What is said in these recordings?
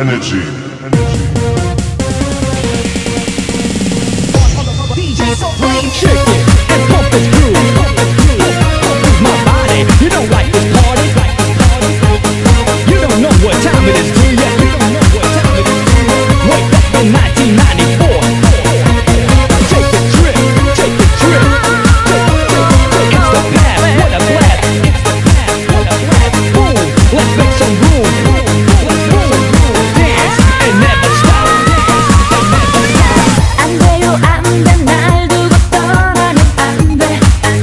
energy. DJ so plain, shake it and pump this groove. Move my body, you don't like this party. You don't know what time it is, do ya? Wake up in 1994. Take a trip, take a trip. It's the past, what a blast. Boom, let's make some room. Dance and never stop. 안 돼요 안 돼 날 두고 떠나면 안 돼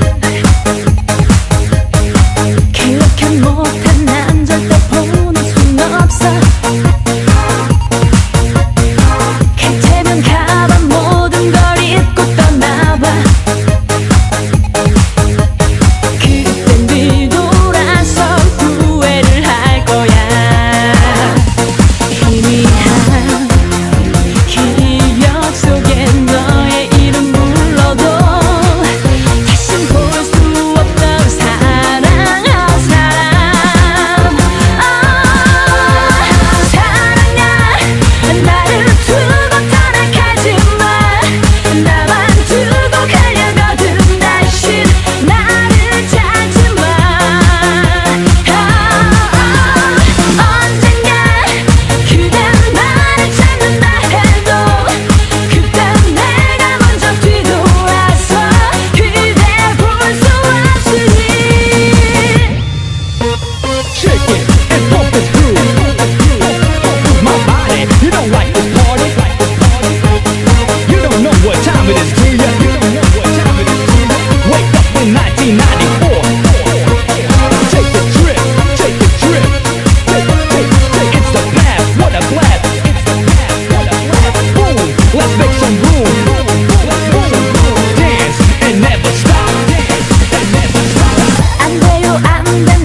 그렇게 못한 난 절대 보낼 순 없어 갈 테면 가봐 모든 걸 잊고 떠나봐 그땐 뒤돌아서 후회를 할 거야 희미한 기억 속에 너의 이름 불러도 다신 볼 수 없던 사랑한 사람 사랑아 나를 두고 떠나가지마 나만 두고 가려거든 다신 나를 찾지마 언젠가 그댄 나를 찾는다 해도 그땐 내가 먼저 뒤돌아서 그대 볼 수 없으니 Shake it and pump this groove. Move my body, you don't like this party. You don't know what time it is, do ya? Wake up in 1994. Take a trip, take a trip. It's the past, what a blast. Boom, let's make some room. Dance and never stop. 안 돼요 안 돼